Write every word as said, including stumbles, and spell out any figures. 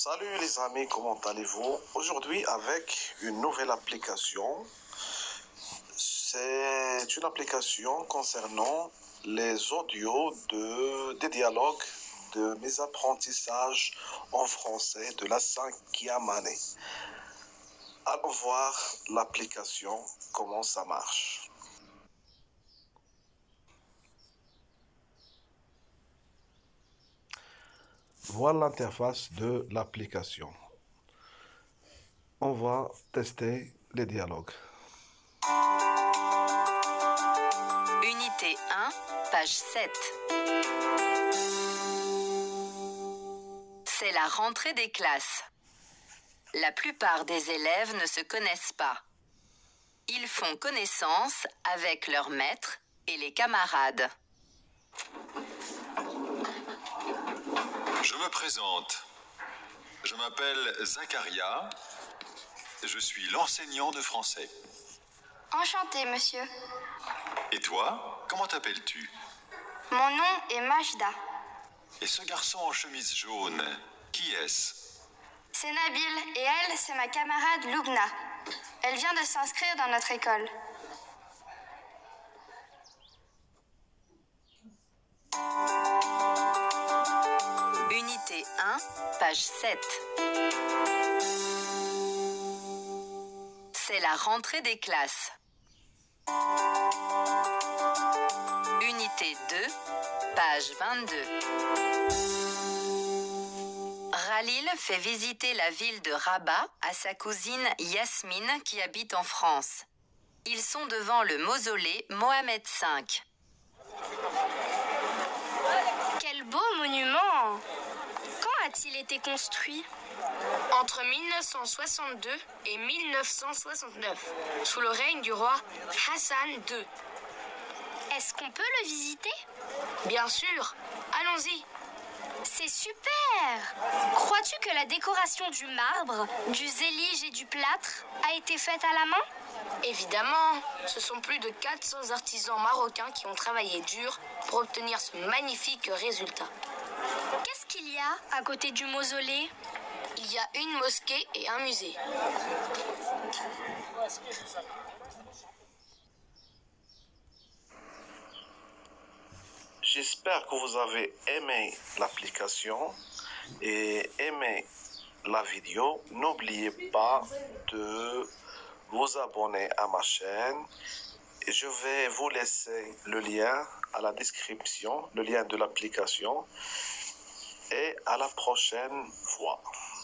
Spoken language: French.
Salut les amis, comment allez-vous? Aujourd'hui avec une nouvelle application. C'est une application concernant les audios de, des dialogues de mes apprentissages en français de la cinquième année. Allons voir l'application, comment ça marche. Voilà l'interface de l'application. On va tester les dialogues. Unité un, page sept. C'est la rentrée des classes. La plupart des élèves ne se connaissent pas. Ils font connaissance avec leurs maîtres et les camarades. Je me présente. Je m'appelle Zacharia. Je suis l'enseignant de français. Enchanté, monsieur. Et toi, comment t'appelles-tu? Mon nom est Majda. Et ce garçon en chemise jaune, qui est-ce? C'est Nabil et elle, c'est ma camarade Loubna. Elle vient de s'inscrire dans notre école. Unité un, page sept. C'est la rentrée des classes. Unité deux, page vingt-deux. Khalil fait visiter la ville de Rabat à sa cousine Yasmine qui habite en France. Ils sont devant le mausolée Mohamed cinq. Quel beau monument! Quand a-t-il été construit? Entre mille neuf cent soixante-deux et mille neuf cent soixante-neuf, sous le règne du roi Hassan deux. Est-ce qu'on peut le visiter? Bien sûr, allons-y. C'est super! Crois-tu que la décoration du marbre, du zélige et du plâtre a été faite à la main? Évidemment, ce sont plus de quatre cents artisans marocains qui ont travaillé dur pour obtenir ce magnifique résultat. Qu'est-ce qu'il y a à côté du mausolée? Il y a une mosquée et un musée. J'espère que vous avez aimé l'application et aimé la vidéo. N'oubliez pas de vous abonner à ma chaîne. Et je vais vous laisser le lien à la description, le lien de l'application. Et à la prochaine fois.